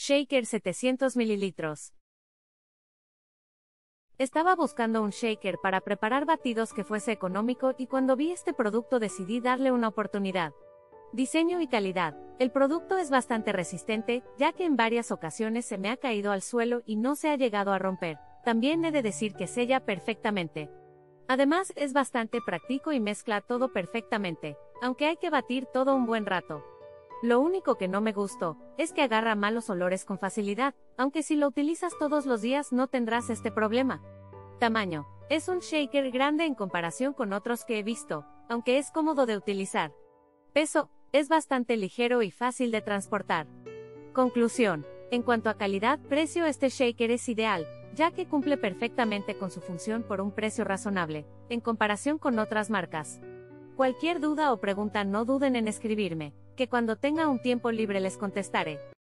Shaker 700 mililitros. Estaba buscando un shaker para preparar batidos que fuese económico y cuando vi este producto decidí darle una oportunidad. Diseño y calidad. El producto es bastante resistente, ya que en varias ocasiones se me ha caído al suelo y no se ha llegado a romper. También he de decir que sella perfectamente. Además, es bastante práctico y mezcla todo perfectamente, aunque hay que batir todo un buen rato. Lo único que no me gustó es que agarra malos olores con facilidad, aunque si lo utilizas todos los días no tendrás este problema. Tamaño. Es un shaker grande en comparación con otros que he visto, aunque es cómodo de utilizar. Peso. Es bastante ligero y fácil de transportar. Conclusión. En cuanto a calidad-precio, este shaker es ideal, ya que cumple perfectamente con su función por un precio razonable, en comparación con otras marcas. Cualquier duda o pregunta no duden en escribirme, que cuando tenga un tiempo libre les contestaré.